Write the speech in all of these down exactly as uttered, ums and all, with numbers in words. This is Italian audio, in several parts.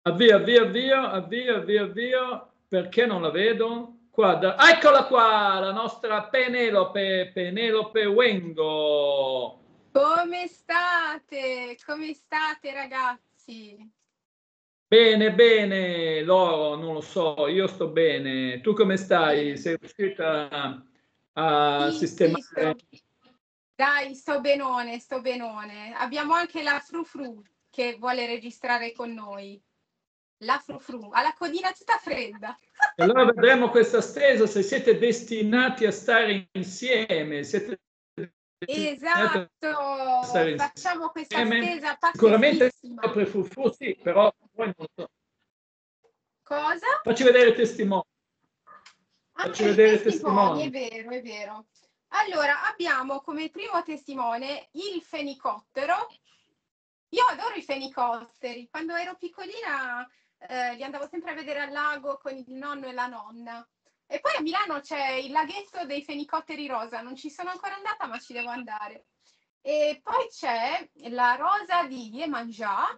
Avvio, avvio, avvio, avvio, avvio, avvio. Perché non la vedo? Qua, da... Eccola qua, la nostra Penelope, Penelope Wengo. Come state? Come state, ragazzi? Bene, bene, Loro, non lo so, io sto bene. Tu come stai? Sei riuscita a, a Sì, sì, sistemare? sto... Dai, sto benone, sto benone. Abbiamo anche la Frufru che vuole registrare con noi. La Frufru, ha la codina tutta fredda. E allora vedremo questa stesa se siete destinati a stare insieme. Siete destinati a Esatto, stare facciamo questa insieme. stesa Sicuramente pazzeschissima. per Fufu, sì, però poi non lo so. Cosa? Facci vedere i testimoni. Facci Ah, i vedere i testimoni, è testimoni. vero, è vero. Allora, abbiamo come primo testimone il fenicottero. Io adoro i fenicotteri. Quando ero piccolina eh, li andavo sempre a vedere al lago con il nonno e la nonna. E poi a Milano c'è il laghetto dei fenicotteri rosa. Non ci sono ancora andata, ma ci devo andare. E poi c'è la rosa di Iemanjá.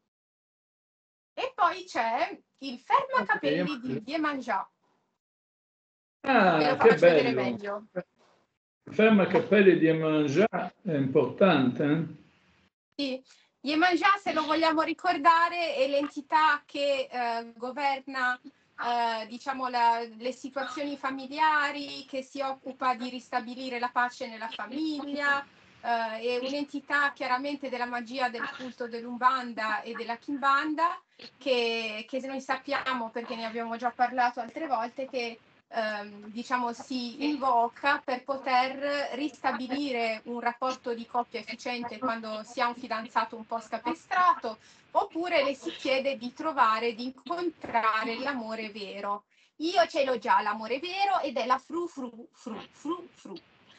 E poi c'è il fermacapelli di Iemanjá. Ve lo Ah, che faccio vedere bello. meglio. Ferma capelli di Iemanjá è importante. Eh? Sì, Iemanjá, se lo vogliamo ricordare, è l'entità che eh, governa eh, diciamo la, le situazioni familiari, che si occupa di ristabilire la pace nella famiglia, eh, è un'entità chiaramente della magia del culto dell'Umbanda e della Kimbanda, che, che noi sappiamo, perché ne abbiamo già parlato altre volte, che Ehm, diciamo si invoca per poter ristabilire un rapporto di coppia efficiente quando si ha un fidanzato un po' scapestrato, oppure le si chiede di trovare, di incontrare l'amore vero. Io ce l'ho già l'amore vero ed è la fru fru fru fru fru.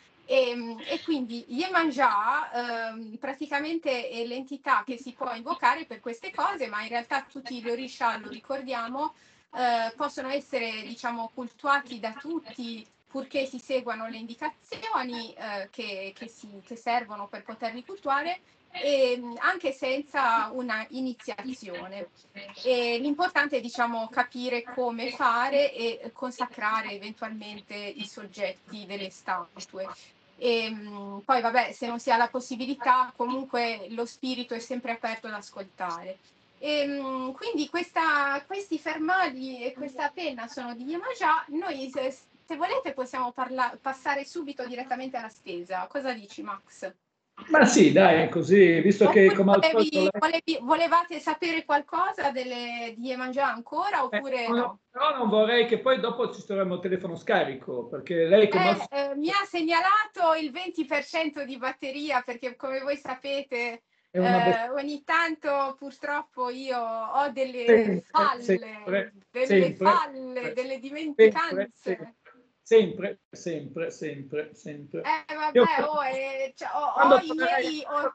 E, e quindi Iemanjá ehm, praticamente è l'entità che si può invocare per queste cose, ma in realtà tutti gli orisha, lo ricordiamo, eh, possono essere diciamo cultuati da tutti purché si seguano le indicazioni eh, che, che, si, che servono per poterli cultuare, e anche senza una iniziazione. E l'importante è diciamo capire come fare e consacrare eventualmente i soggetti delle statue. E poi vabbè, se non si ha la possibilità, comunque lo spirito è sempre aperto ad ascoltare. E, quindi questa, questi fermagli e questa penna sono di Iemanjá. Noi se, se volete possiamo parla- passare subito direttamente alla stesa. Cosa dici, Max? Ma sì, dai, così, visto che Oppure come al solito volevi, lei... volevi, volevate sapere qualcosa delle, di Iemanjá ancora Eh, oppure no, no? però non vorrei che poi dopo ci troviamo il telefono scarico, perché lei come al Eh, solito... eh, mi ha segnalato il venti per cento di batteria perché come voi sapete È una eh, bestia. ogni tanto purtroppo io ho delle Sempre, falle, sempre, delle sempre, falle, delle sempre, dimenticanze. sempre, sempre, sempre, sempre. Eh Io vabbè, oh, eh, cioè, ho, ho quando i troverai, miei... ho-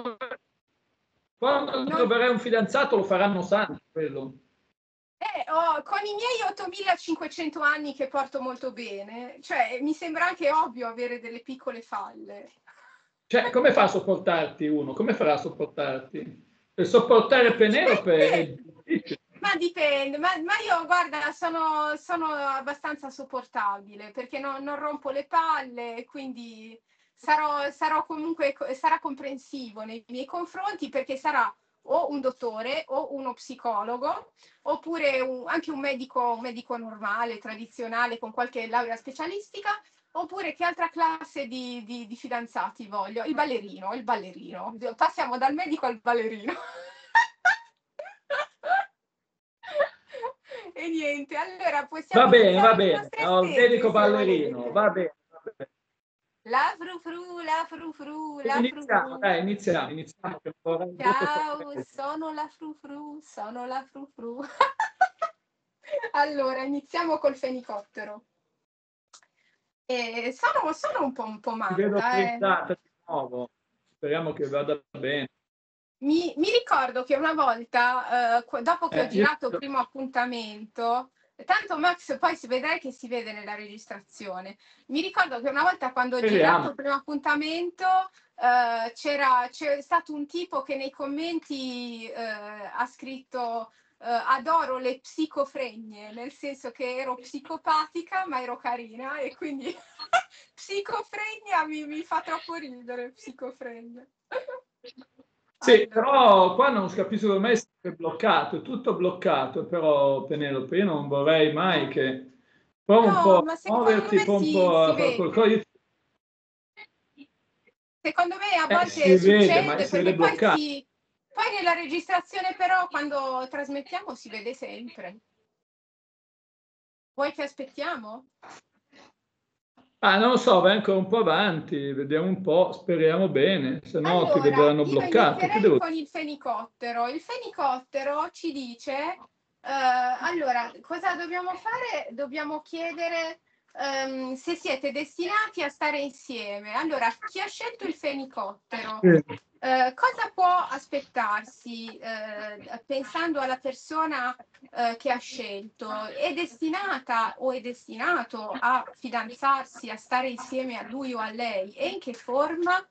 quando non, troverai un fidanzato lo faranno santo, quello. eh, ho- con i miei ottomilacinquecento anni che porto molto bene, cioè mi sembra anche ovvio avere delle piccole falle. Cioè, come fa a sopportarti uno? Come farà a sopportarti? Per sopportare Penelope è Dipende, difficile. ma dipende, ma, ma io guarda, sono, sono abbastanza sopportabile perché no- non rompo le palle, quindi sarò, sarò comunque, sarà comprensivo nei miei confronti perché sarà o un dottore o uno psicologo oppure un- anche un medico, un medico normale, tradizionale con qualche laurea specialistica. Oppure che altra classe di, di, di fidanzati voglio? Il ballerino, il ballerino. Passiamo dal medico al ballerino. E niente, allora Va possiamo bene, va iniziare le bene. nostre Ho il stese medico se ballerino, volete. va bene, va bene. La frufru, la frufru, la Iniziamo, frufru. dai, iniziamo, iniziamo. Che vorrei molte Ciao, sorprese. sono la frufru, sono la frufru. Allora, iniziamo col fenicottero. E sono, sono un po', un po' Ti vedo matta, eh. autorizzata di nuovo. Speriamo che vada bene. Mi, mi ricordo che una volta, eh, dopo che ho Eh, io... girato il primo appuntamento, tanto Max poi si vedrai che si vede nella registrazione, mi ricordo che una volta quando ho girato Speriamo. il primo appuntamento eh, c'era, c'è stato un tipo che nei commenti eh, ha scritto adoro le psicofregne, nel senso che ero psicopatica ma ero carina e quindi psicofregna mi, mi fa troppo ridere, psicofregna. Sì, allora. Però qua non capisco come è sempre bloccato, è tutto bloccato, però Penelope, io non vorrei mai che... Prova un no, po' ma a muoverti, me prova un si, po' a si fare qualcosa. Secondo me a Eh, volte si vede, succede, ma si perché vede poi, bloccato. si, poi nella registrazione però quando trasmettiamo si vede sempre. Vuoi che aspettiamo? Ah, non lo so, vai ancora un po' avanti, vediamo un po', speriamo bene, se no Allora, ti vedranno io bloccato. Che inizierei devo... con il fenicottero. Il fenicottero ci dice, eh, allora, cosa dobbiamo fare? Dobbiamo chiedere um, se siete destinati a stare insieme. Allora, chi ha scelto il fenicottero? Sì. Eh, cosa può aspettarsi eh, pensando alla persona eh, che ha scelto? È destinata o è destinato a fidanzarsi, a stare insieme a lui o a lei? E in che forma?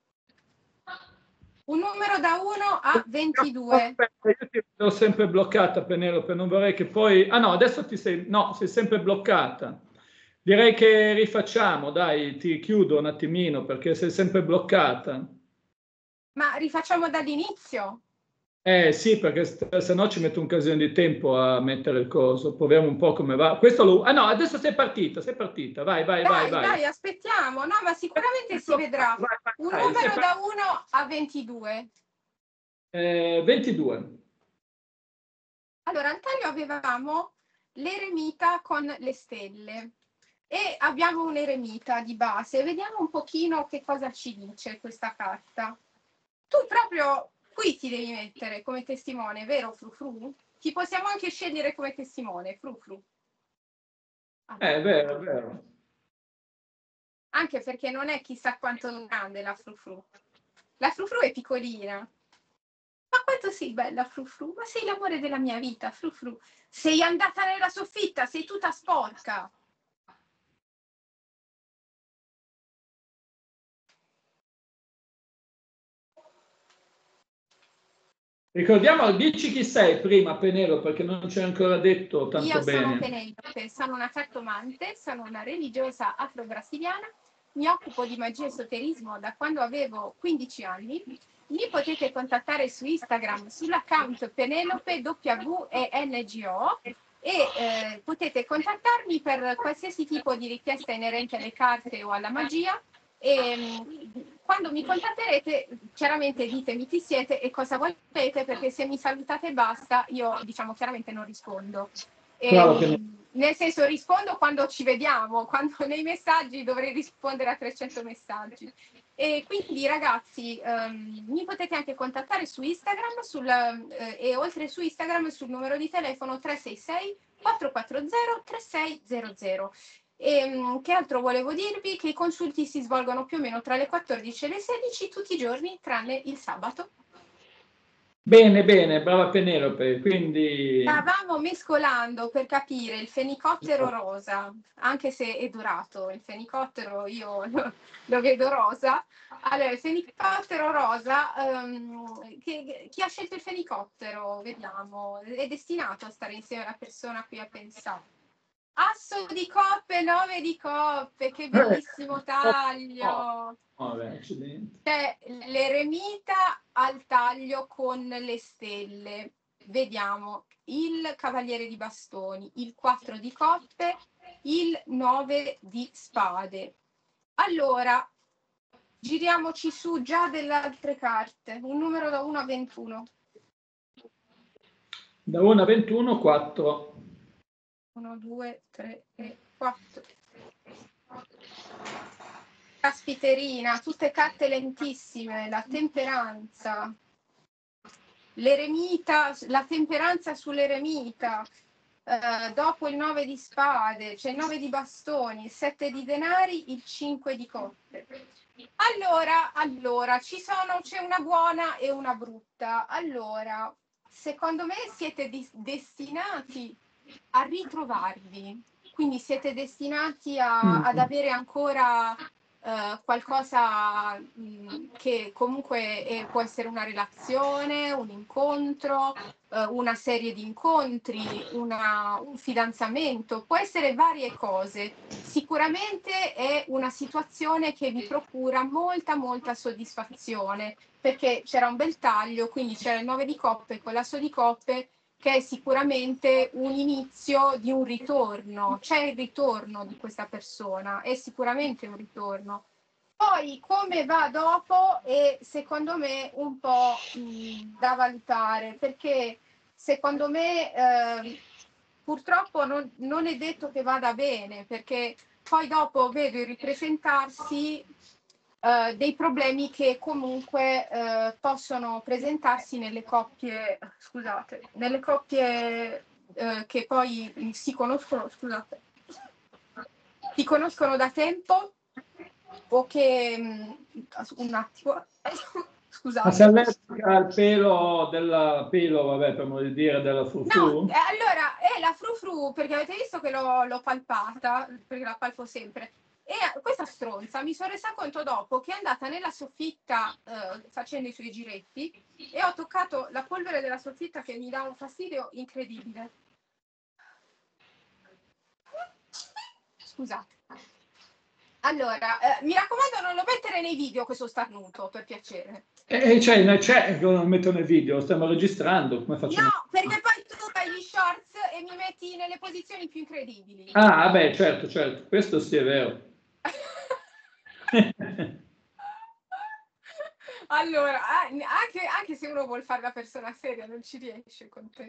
Un numero da uno a ventidue. Aspetta, io ti ho sempre bloccata, Penelope, non vorrei che poi... Ah no, adesso ti sei... No, sei sempre bloccata. Direi che rifacciamo, dai, ti chiudo un attimino perché sei sempre bloccata. Ma rifacciamo dall'inizio? Eh sì, perché se no ci metto un casino di tempo a mettere il coso. Proviamo un po' come va. Questo lo... Ah no, adesso sei partita, sei partita. Vai, vai, vai, Dai, vai. dai, aspettiamo. No, ma sicuramente si vedrà. Vai, vai, Un vai, numero da uno a ventidue. Eh, ventidue. Allora, al taglio avevamo l'eremita con le stelle e abbiamo un eremita di base. Vediamo un pochino che cosa ci dice questa carta. Tu proprio qui ti devi mettere come testimone, vero Frufru? Ti possiamo anche scegliere come testimone, Frufru. Eh, è vero, è vero. Anche perché non è chissà quanto grande la Frufru. La Frufru è piccolina. Ma quanto sei bella, Frufru? Ma sei l'amore della mia vita, Frufru. Sei andata nella soffitta, sei tutta sporca. Ricordiamo, dici chi sei prima, Penelope, perché non ci hai ancora detto tanto Io bene. sono Penelope, sono una cartomante, sono una religiosa afro-brasiliana, mi occupo di magia e esoterismo da quando avevo quindici anni. Mi potete contattare su Instagram sull'account Penelope W E N G O e eh, potete contattarmi per qualsiasi tipo di richiesta inerente alle carte o alla magia. E quando mi contatterete chiaramente ditemi chi siete e cosa volete, perché se mi salutate e basta io diciamo chiaramente non rispondo. E, nel senso rispondo quando ci vediamo, quando nei messaggi dovrei rispondere a trecento messaggi. E quindi ragazzi um, mi potete anche contattare su Instagram sul, eh, e oltre su Instagram sul numero di telefono tre sei sei quattro quattro zero tre sei zero zero. E che altro volevo dirvi? Che i consulti si svolgono più o meno tra le quattordici e le sedici tutti i giorni tranne il sabato. Bene, bene, brava Penelope, quindi... Stavamo mescolando per capire il fenicottero rosa, anche se è dorato, il fenicottero io lo, lo vedo rosa. Allora, il fenicottero rosa, um, che, chi ha scelto il fenicottero? Vediamo, è destinato a stare insieme alla persona a cui ha pensato. Asso di coppe, nove di coppe, che bellissimo taglio! Oh, beh, accidenti. C'è l'eremita al taglio con le stelle. Vediamo il cavaliere di bastoni, il quattro di coppe, il nove di spade. Allora, giriamoci su già delle altre carte. Un numero da uno a ventuno. Da uno a ventuno, quattro. uno, due, tre e quattro. Caspiterina, tutte carte lentissime, la temperanza, l'eremita, la temperanza sull'eremita, eh, dopo il nove di spade, c'è il nove di bastoni, il sette di denari, il cinque di coppe. Allora, allora, ci sono, c'è una buona e una brutta. Allora, secondo me siete destinati a ritrovarvi, quindi siete destinati a, ad avere ancora Uh, qualcosa mh, che comunque è, può essere una relazione, un incontro, uh, una serie di incontri, una, un fidanzamento, può essere varie cose. Sicuramente è una situazione che vi procura molta, molta soddisfazione, perché c'era un bel taglio, quindi c'era il nove di coppe con l'asso di coppe, che è sicuramente un inizio di un ritorno. C'è il ritorno di questa persona, è sicuramente un ritorno. Poi come va dopo è secondo me un po' mh, da valutare, perché secondo me eh, purtroppo non, non è detto che vada bene, perché poi dopo vedo il ripresentarsi eh, dei problemi che comunque eh, possono presentarsi nelle coppie, scusate, nelle coppie eh, che poi si conoscono, scusate, si conoscono da tempo o che un attimo Ma scusate. sei allergica al pelo della pelo, vabbè, per modo di dire, della frufru? No, eh, allora è la frufru, perché avete visto che l'ho, l'ho palpata, perché la palpo sempre. E questa stronza mi sono resa conto dopo che è andata nella soffitta eh, facendo i suoi giretti e ho toccato la polvere della soffitta che mi dà un fastidio incredibile. Scusate. Allora, eh, mi raccomando non lo mettere nei video questo starnuto, per piacere. E cioè, c'è che lo metto nel video, stiamo registrando, come facciamo? No, perché poi tu fai gli shorts e mi metti nelle posizioni più incredibili. Ah, beh, certo, certo, questo sì è vero. Allora, anche, anche se uno vuol fare la persona seria, non ci riesce con te.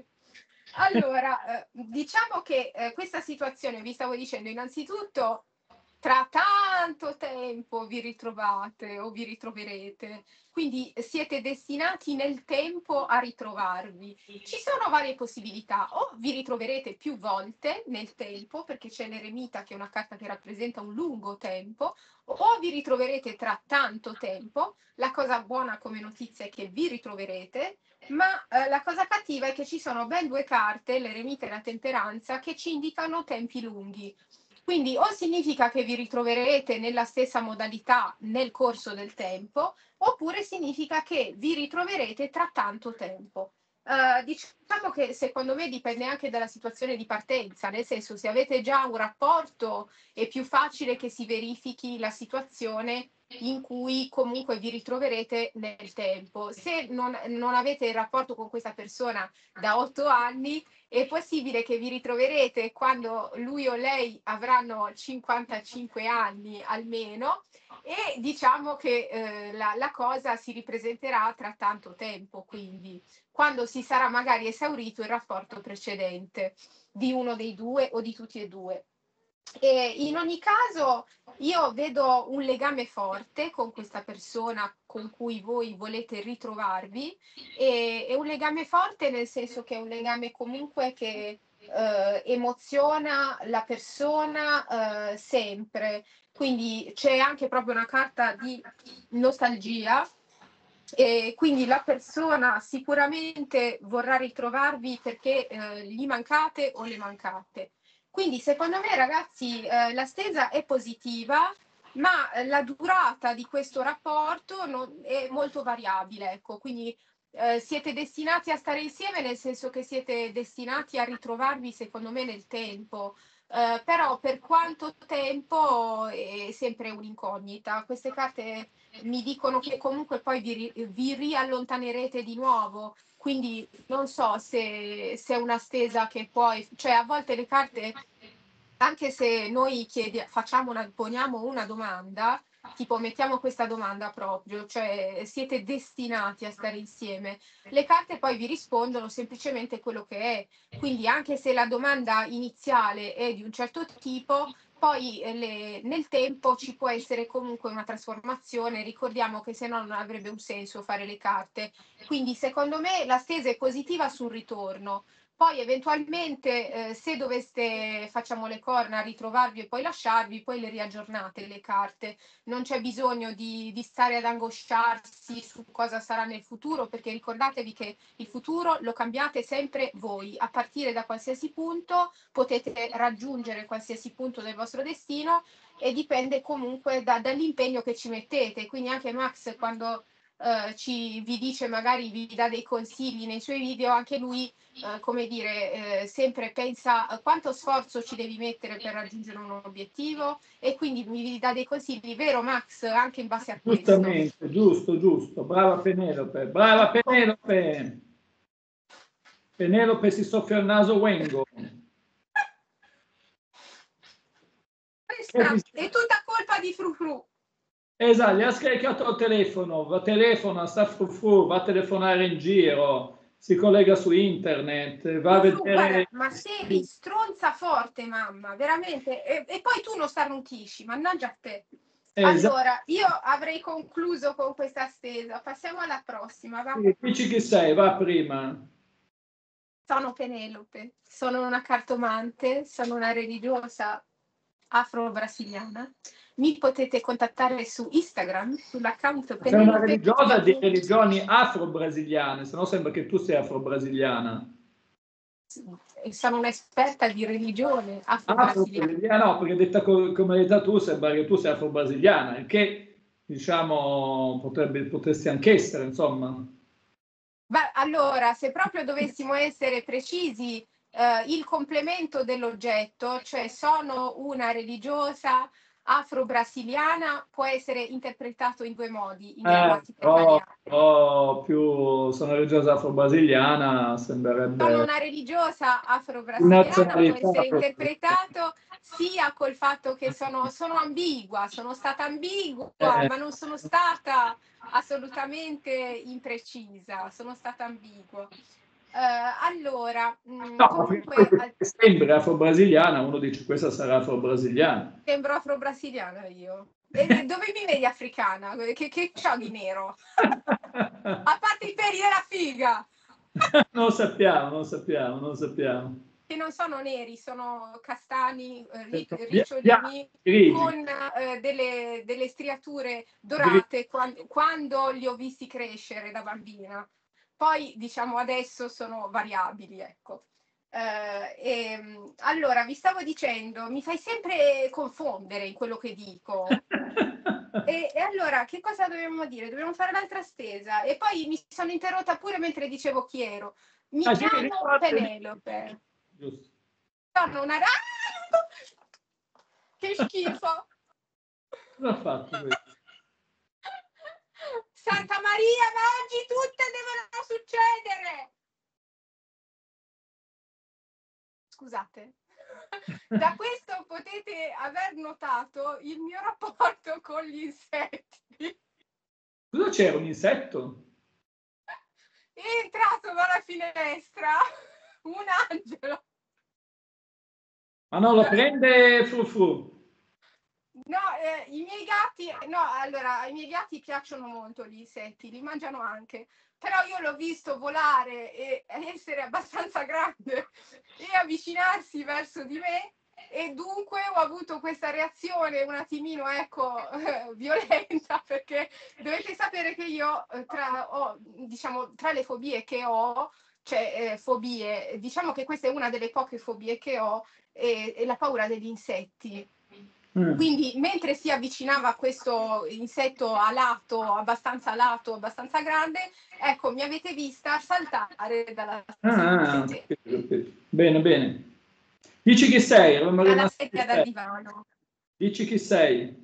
Allora, eh, diciamo che eh, questa situazione, vi stavo dicendo, innanzitutto, tra tanto tempo vi ritrovate o vi ritroverete, quindi siete destinati nel tempo a ritrovarvi. Ci sono varie possibilità, o vi ritroverete più volte nel tempo, perché c'è l'eremita che è una carta che rappresenta un lungo tempo, o vi ritroverete tra tanto tempo. La cosa buona come notizia è che vi ritroverete, ma eh, la cosa cattiva è che ci sono ben due carte, l'eremita e la temperanza, che ci indicano tempi lunghi. Quindi o significa che vi ritroverete nella stessa modalità nel corso del tempo, oppure significa che vi ritroverete tra tanto tempo. Uh, diciamo che secondo me dipende anche dalla situazione di partenza, nel senso se avete già un rapporto è più facile che si verifichi la situazione in cui comunque vi ritroverete nel tempo. Se non, non avete il rapporto con questa persona da otto anni, è possibile che vi ritroverete quando lui o lei avranno cinquantacinque anni almeno e diciamo che eh, la, la cosa si ripresenterà tra tanto tempo, quindi quando si sarà magari esaurito il rapporto precedente di uno dei due o di tutti e due. E in ogni caso io vedo un legame forte con questa persona con cui voi volete ritrovarvi e è un legame forte nel senso che è un legame comunque che eh, emoziona la persona eh, sempre, quindi c'è anche proprio una carta di nostalgia e quindi la persona sicuramente vorrà ritrovarvi perché eh, gli mancate o le mancate. Quindi secondo me ragazzi eh, la stesa è positiva, ma la durata di questo rapporto non, è molto variabile, ecco, quindi eh, siete destinati a stare insieme nel senso che siete destinati a ritrovarvi secondo me nel tempo, eh, però per quanto tempo è sempre un'incognita. Queste carte mi dicono che comunque poi vi, vi riallontanerete di nuovo, quindi non so se, se è una stesa che poi, cioè a volte le carte, anche se noi chiedi, facciamo una, poniamo una domanda, tipo mettiamo questa domanda proprio, cioè siete destinati a stare insieme, le carte poi vi rispondono semplicemente quello che è, quindi anche se la domanda iniziale è di un certo tipo, poi eh, le, nel tempo ci può essere comunque una trasformazione, ricordiamo che se no non avrebbe un senso fare le carte, quindi secondo me la stesa è positiva sul ritorno. Poi eventualmente eh, se doveste, facciamo le corna, ritrovarvi e poi lasciarvi, poi le riaggiornate le carte. Non c'è bisogno di, di stare ad angosciarsi su cosa sarà nel futuro, perché ricordatevi che il futuro lo cambiate sempre voi. A partire da qualsiasi punto potete raggiungere qualsiasi punto del vostro destino e dipende comunque da, dall'impegno che ci mettete. Quindi anche Max, quando eh, ci, vi dice, magari vi dà dei consigli nei suoi video, anche lui, eh, come dire, eh, sempre pensa a quanto sforzo ci devi mettere per raggiungere un obiettivo, e quindi vi dà dei consigli, vero Max, anche in base a questo. Giustamente, giusto, giusto, brava Penelope, brava Penelope. Penelope si soffia il naso Wengo. Questa è tutta colpa di Frufru. Esatto, gli ha scaricato il telefono, va telefona, sta Frufru, va a telefonare in giro, si collega su internet, va Frufru, a vedere... guarda, ma sei stronza forte, mamma, veramente. E, e poi tu non starnutisci, mannaggia a te. Esatto. Allora, io avrei concluso con questa stesa. Passiamo alla prossima. Va? Sì, dici chi sei, va prima. Sono Penelope, sono una cartomante, sono una religiosa afro-brasiliana. Mi potete contattare su Instagram, sull'account Penelope. Sei una religiosa di religioni afro-brasiliane, se no sembra che tu sei afro-brasiliana. Sono un'esperta di religione afro-brasiliana. Afro no, perché detta co come hai detto tu, sembra che tu sei afro-brasiliana, il che, diciamo, potrebbe, potresti anche essere, insomma. Ma allora, se proprio dovessimo essere precisi, eh, il complemento dell'oggetto, cioè sono una religiosa afro-brasiliana, può essere interpretato in due modi, in grammatica eh, italiana. Oh, più sono religiosa afro-brasiliana, sembrerebbe... Sono una religiosa afro-brasiliana, può essere interpretato sia col fatto che sono, sono ambigua, sono stata ambigua, eh. ma non sono stata assolutamente imprecisa, sono stata ambigua. Uh, allora, mh, no, comunque... sembra afro-brasiliana, uno dice questa sarà afro-brasiliana. Sembro afro-brasiliana io. E dove mi vedi africana? Che, che c'ho di nero? A parte i peli della figa! Non lo sappiamo, non sappiamo, non sappiamo. Che non sono neri, sono castani, ric ricciolini, con eh, delle, delle striature dorate quando, quando li ho visti crescere da bambina. Poi, diciamo, adesso sono variabili, ecco. Eh, e, allora, vi stavo dicendo, mi fai sempre confondere in quello che dico. E, e allora, che cosa dobbiamo dire? Dobbiamo fare l'altra stesa. E poi mi sono interrotta pure mentre dicevo chi ero. Mi ah, chiamo Penelope. Giusto. Sono una... Che schifo! Cosa ha fatto questo? Santa Maria, ma oggi tutte devono succedere! Scusate. Da questo potete aver notato il mio rapporto con gli insetti. Cosa c'era, un insetto? È entrato dalla finestra un angelo. Ma no, lo prende Frufru. No, eh, i miei gatti, no, allora, ai miei gatti piacciono molto gli insetti, li mangiano anche, però io l'ho visto volare e essere abbastanza grande e avvicinarsi verso di me, e dunque ho avuto questa reazione un attimino, ecco, eh, violenta, perché dovete sapere che io tra, ho, diciamo, tra le fobie che ho, cioè eh, fobie, diciamo che questa è una delle poche fobie che ho, è, è la paura degli insetti. Quindi mentre si avvicinava a questo insetto alato, abbastanza alato, abbastanza grande, ecco, mi avete vista saltare dalla ah, bene, bene. Dici chi sei? Dalla sedia da divano. Dici chi sei?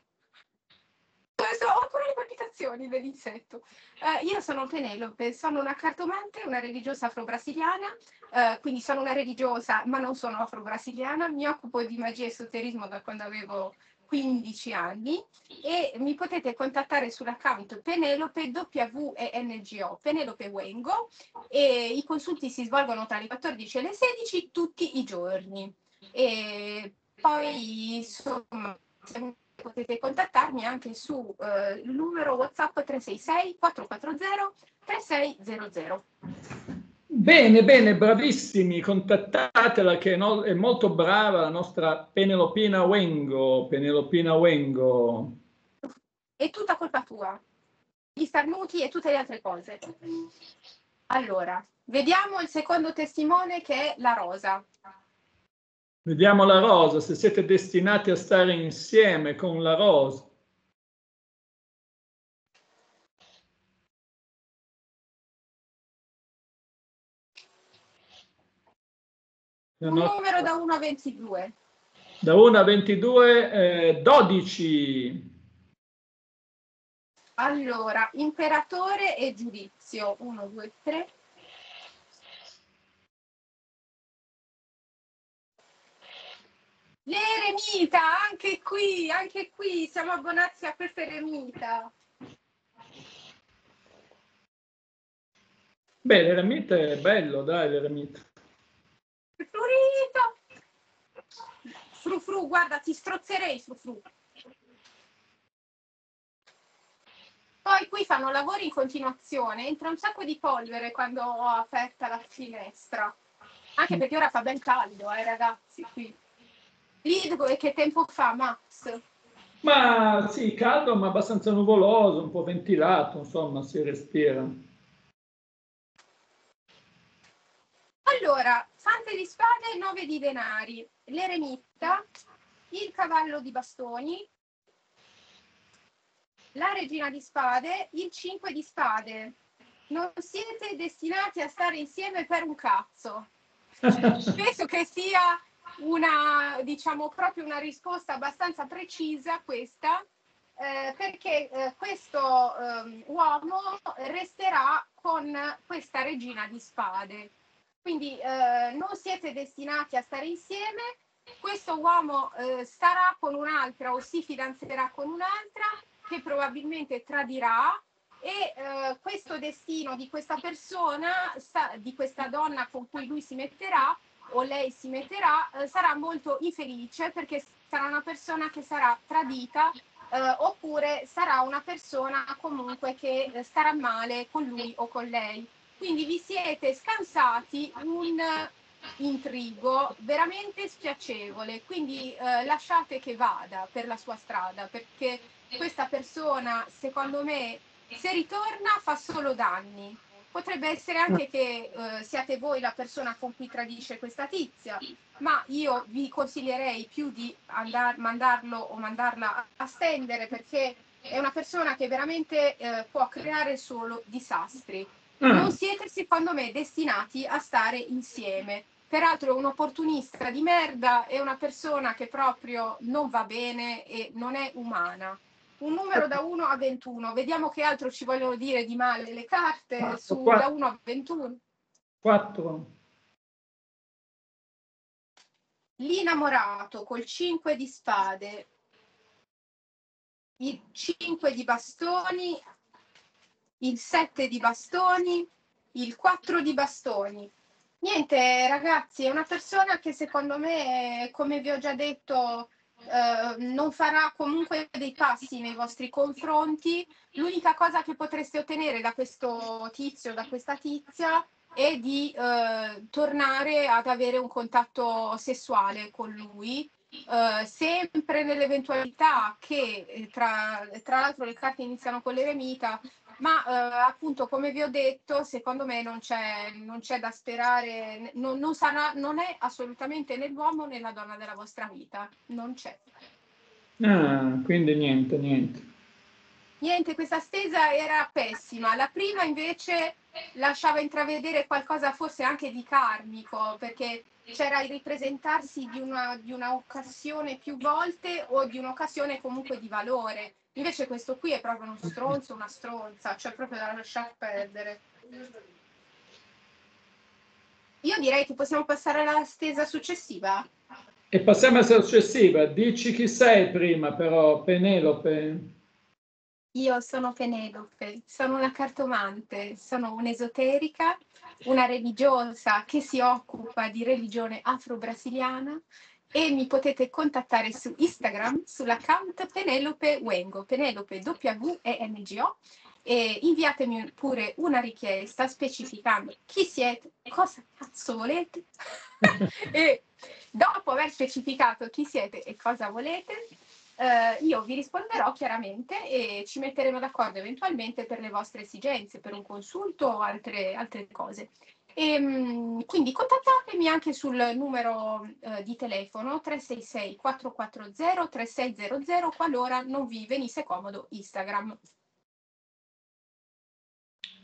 Ho ancora le palpitazioni dell'insetto. Uh, io sono Penelope, sono una cartomante, una religiosa afro-brasiliana, uh, quindi sono una religiosa ma non sono afro-brasiliana, mi occupo di magia e esoterismo da quando avevo quindici anni, e mi potete contattare sull'account Penelope W E N G O, Penelope Wengo, e i consulti si svolgono tra le quattordici e le sedici tutti i giorni. E poi, insomma, potete contattarmi anche su eh, il numero WhatsApp tre sei sei quattro quattro zero tre sei zero zero. Bene, bene, bravissimi, contattatela che no, è molto brava la nostra Penelopina Wengo, Penelopina Wengo. È tutta colpa tua, gli starnuti e tutte le altre cose. Allora, vediamo il secondo testimone, che è la Rosa. Vediamo la Rosa, se siete destinati a stare insieme con la Rosa. Un numero da uno a ventidue. Da uno a ventidue, eh, dodici. Allora, imperatore e giudizio. uno, due, tre. L'eremita, anche qui, anche qui siamo abbonati a questa eremita. Beh, l'eremita è bello, dai, l'eremita. Frurito! Frufru, guarda, ti strozzerei, frufru. Poi qui fanno lavori in continuazione, entra un sacco di polvere quando ho aperta la finestra. Anche perché ora fa ben caldo, eh, ragazzi, qui. Lì che tempo fa, Max? Ma sì, caldo, ma abbastanza nuvoloso, un po' ventilato, insomma, si respira. Allora, Fante di spade, nove di denari, l'eremita, il cavallo di bastoni, la regina di spade, il cinque di spade. Non siete destinati a stare insieme per un cazzo. Penso che sia una, diciamo, proprio una risposta abbastanza precisa questa, eh, perché eh, questo eh, uomo resterà con questa regina di spade. Quindi eh, non siete destinati a stare insieme, questo uomo eh, starà con un'altra o si fidanzerà con un'altra che probabilmente tradirà e eh, questo destino di questa persona, sta, di questa donna con cui lui si metterà o lei si metterà, eh, sarà molto infelice perché sarà una persona che sarà tradita eh, oppure sarà una persona comunque che eh, starà male con lui o con lei. Quindi vi siete scansati un intrigo veramente spiacevole, quindi eh, lasciate che vada per la sua strada, perché questa persona, secondo me, se ritorna fa solo danni. Potrebbe essere anche che eh, siate voi la persona con cui tradisce questa tizia, ma io vi consiglierei più di andar, mandarlo o mandarla a stendere, perché è una persona che veramente eh, può creare solo disastri. Non siete, secondo me, destinati a stare insieme. Peraltro è un opportunista di merda, è una persona che proprio non va bene e non è umana. Un numero da uno a ventuno. Vediamo che altro ci vogliono dire di male le carte su da uno a ventuno. quattro. L'innamorato col cinque di spade, il cinque di bastoni, il sette di bastoni, il quattro di bastoni. Niente, ragazzi, è una persona che secondo me, come vi ho già detto, eh, non farà comunque dei passi nei vostri confronti. L'unica cosa che potreste ottenere da questo tizio, da questa tizia, è di eh, tornare ad avere un contatto sessuale con lui, eh, sempre nell'eventualità che, eh, tra, tra l'altro le carte iniziano con l'eremita, ma eh, appunto come vi ho detto, secondo me non c'è, non c'è da sperare, non, non, sarà, non è assolutamente né l'uomo né la donna della vostra vita, non c'è. Ah, quindi niente, niente. Niente, questa stesa era pessima. La prima invece lasciava intravedere qualcosa forse anche di karmico, perché c'era il ripresentarsi di una, di una occasione più volte o di un'occasione comunque di valore. Invece questo qui è proprio uno stronzo, una stronza, cioè proprio da lasciar perdere. Io direi che possiamo passare alla stesa successiva. E passiamo alla successiva. Dici chi sei prima, però, Penelope. Io sono Penelope, sono una cartomante, sono un'esoterica, una religiosa che si occupa di religione afro-brasiliana e mi potete contattare su Instagram sull'account Penelope Wengo, Penelope W E N G O, e inviatemi pure una richiesta specificando chi siete, cosa cazzo volete e dopo aver specificato chi siete e cosa volete, Uh, io vi risponderò chiaramente e ci metteremo d'accordo eventualmente per le vostre esigenze, per un consulto o altre, altre cose. E, um, quindi contattatemi anche sul numero uh, di telefono tre sei sei quattro quattro zero tre sei zero zero qualora non vi venisse comodo Instagram.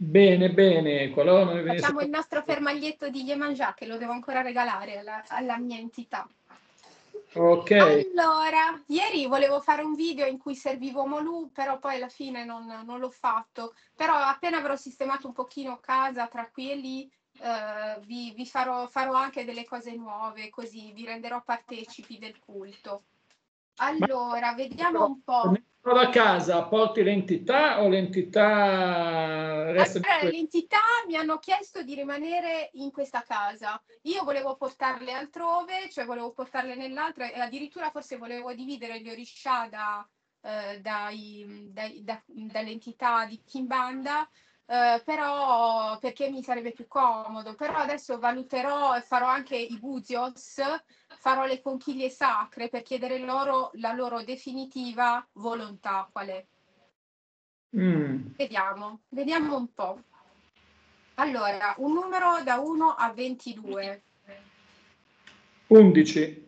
Bene, bene, qualora non mi venisse... Facciamo il nostro fermaglietto di Iemanjá, che lo devo ancora regalare alla, alla mia entità. Ok. Allora, ieri volevo fare un video in cui servivo Molù, però poi alla fine non, non l'ho fatto. Però appena avrò sistemato un pochino casa tra qui e lì, eh, vi, vi farò, farò anche delle cose nuove, così vi renderò partecipi del culto. Allora, vediamo un po'. Da casa porti l'entità o l'entità resta di Allora, questo? l'entità mi hanno chiesto di rimanere in questa casa. Io volevo portarle altrove, cioè volevo portarle nell'altra e addirittura forse volevo dividere gli Orisha da, eh, dai, dai, da, dall'entità di Kimbanda, eh, però perché mi sarebbe più comodo. Però adesso valuterò e farò anche i buzios, farò le conchiglie sacre per chiedere loro la loro definitiva volontà qual è. Mm. Vediamo, vediamo un po'. Allora, un numero da uno a ventidue. undici.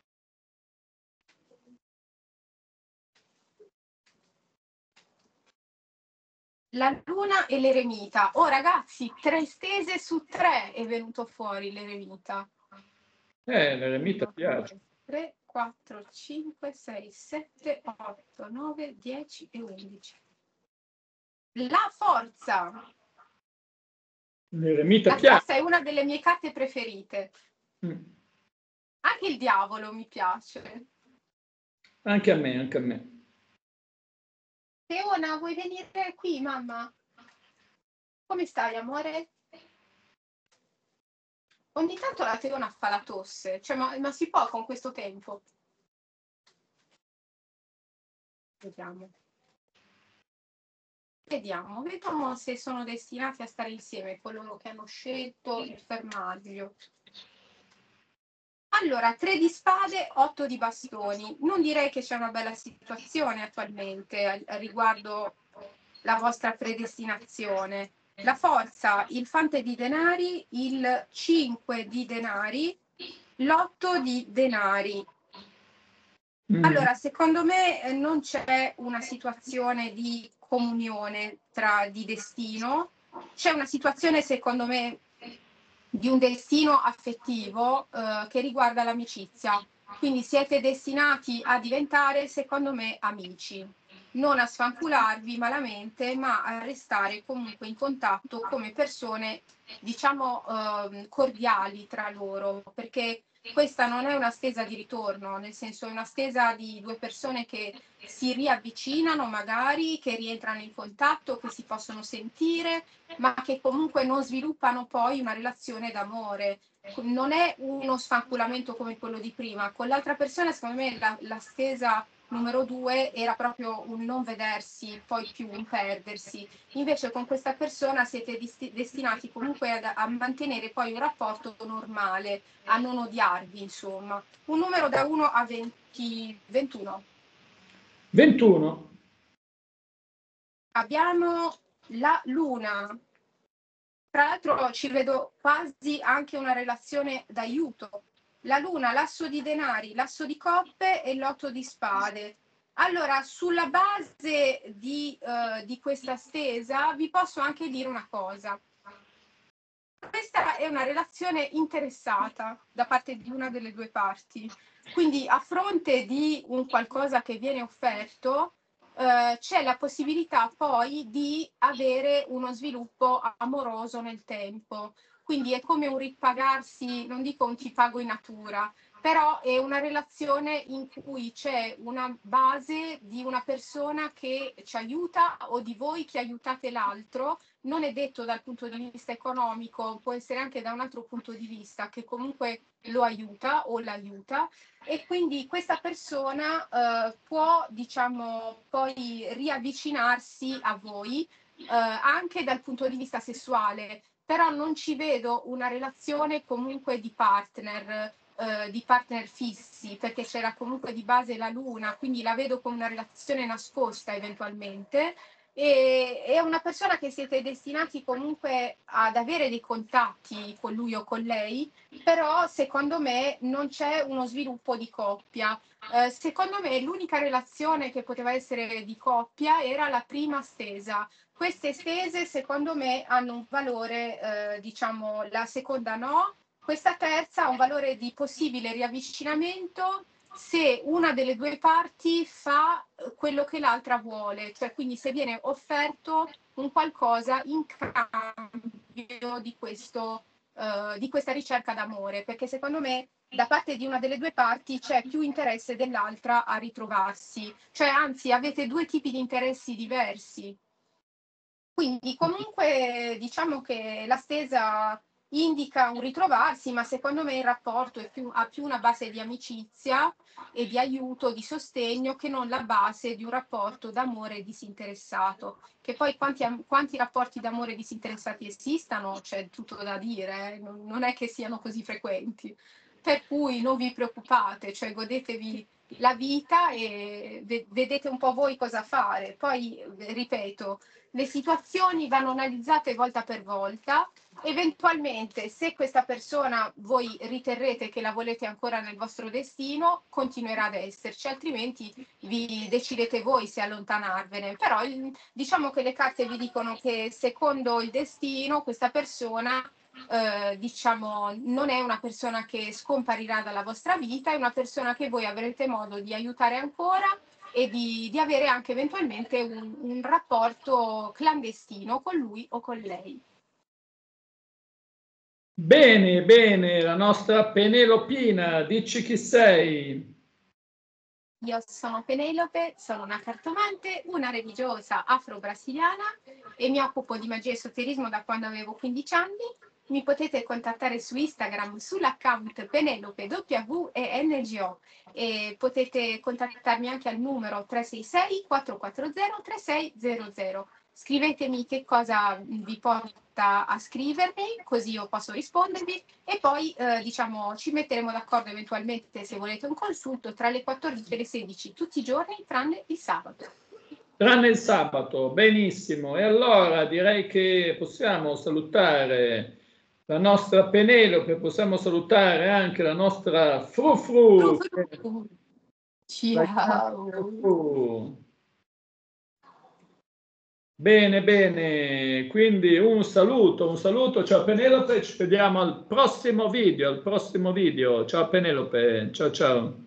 La luna e l'eremita. Oh ragazzi, tre stese su tre è venuto fuori l'eremita. Eh, l'eremita piace. tre, quattro, cinque, sei, sette, otto, nove, dieci e undici. La forza. L'eremita La piace. forza è una delle mie carte preferite. Mm. Anche il diavolo mi piace. Anche a me, anche a me. Teona, vuoi venire qui, mamma? Come stai, amore? Ogni tanto la Teona fa la tosse, cioè, ma, ma si può con questo tempo? Vediamo. Vediamo, vediamo se sono destinati a stare insieme coloro che hanno scelto il fermaglio. Allora, tre di spade, otto di bastoni. Non direi che c'è una bella situazione attualmente riguardo la vostra predestinazione. La forza, il fante di denari, il cinque di denari, l'otto di denari. Mm. Allora, secondo me eh, non c'è una situazione di comunione tra di destino, c'è una situazione, secondo me, di un destino affettivo eh, che riguarda l'amicizia. Quindi siete destinati a diventare, secondo me, amici. Non a sfancularvi malamente, ma a restare comunque in contatto come persone, diciamo, eh, cordiali tra loro, perché questa non è una stesa di ritorno, nel senso è una stesa di due persone che si riavvicinano magari, che rientrano in contatto, che si possono sentire, ma che comunque non sviluppano poi una relazione d'amore. Non è uno sfanculamento come quello di prima. Con l'altra persona, secondo me, la, la stesa numero due era proprio un non vedersi, poi più un perdersi. Invece con questa persona siete destinati comunque a, a mantenere poi un rapporto normale, a non odiarvi, insomma. Un numero da uno a venti, ventuno. ventuno. Abbiamo la luna. Tra l'altro ci vedo quasi anche una relazione d'aiuto. La luna, l'asso di denari, l'asso di coppe e l'otto di spade. Allora, sulla base di, uh, di questa stesa vi posso anche dire una cosa. Questa è una relazione interessata da parte di una delle due parti. Quindi a fronte di un qualcosa che viene offerto, eh, c'è la possibilità poi di avere uno sviluppo amoroso nel tempo. Quindi è come un ripagarsi, non dico un ti pago in natura, però è una relazione in cui c'è una base di una persona che ci aiuta o di voi che aiutate l'altro. Non è detto dal punto di vista economico, può essere anche da un altro punto di vista che comunque lo aiuta o l'aiuta, e quindi questa persona eh, può, diciamo, poi riavvicinarsi a voi eh, anche dal punto di vista sessuale, però non ci vedo una relazione comunque di partner, eh, di partner fissi, perché c'era comunque di base la luna, quindi la vedo come una relazione nascosta eventualmente. E è una persona che siete destinati comunque ad avere dei contatti con lui o con lei, però secondo me non c'è uno sviluppo di coppia. Eh, secondo me l'unica relazione che poteva essere di coppia era la prima stesa. Queste stese secondo me hanno un valore, eh, diciamo, la seconda no, questa terza ha un valore di possibile riavvicinamento se una delle due parti fa quello che l'altra vuole, cioè quindi se viene offerto un qualcosa in cambio di, questo, uh, di questa ricerca d'amore, perché secondo me da parte di una delle due parti c'è più interesse dell'altra a ritrovarsi, cioè anzi avete due tipi di interessi diversi. Quindi comunque diciamo che la stesa indica un ritrovarsi, ma secondo me il rapporto è più, ha più una base di amicizia e di aiuto, di sostegno, che non la base di un rapporto d'amore disinteressato. Che poi quanti, quanti rapporti d'amore disinteressati esistano, c'è tutto da dire, eh? non, non è che siano così frequenti. Per cui non vi preoccupate, cioè godetevi la vita e vedete un po' voi cosa fare. Poi, ripeto, le situazioni vanno analizzate volta per volta. Eventualmente, se questa persona voi riterrete che la volete ancora nel vostro destino, continuerà ad esserci, altrimenti vi decidete voi se allontanarvene. Però diciamo che le carte vi dicono che secondo il destino questa persona eh, diciamo non è una persona che scomparirà dalla vostra vita, è una persona che voi avrete modo di aiutare ancora e di, di avere anche eventualmente un, un rapporto clandestino con lui o con lei. Bene, bene, la nostra Penelopina, dici chi sei? Io sono Penelope, sono una cartomante, una religiosa afro-brasiliana e mi occupo di magia e esoterismo da quando avevo quindici anni. Mi potete contattare su Instagram sull'account Penelope W E N G O e potete contattarmi anche al numero tre sei sei quattro quattro zero tre sei zero zero. Scrivetemi che cosa vi porta a scrivermi, così io posso rispondervi e poi eh, diciamo ci metteremo d'accordo eventualmente se volete un consulto tra le quattordici e le sedici tutti i giorni tranne il sabato. Tranne il sabato, benissimo. E allora direi che possiamo salutare la nostra Penelope, possiamo salutare anche la nostra Frufru. Frufru. Ciao. Bene, bene, quindi un saluto, un saluto, ciao Penelope, ci vediamo al prossimo video, al prossimo video, ciao Penelope, ciao ciao.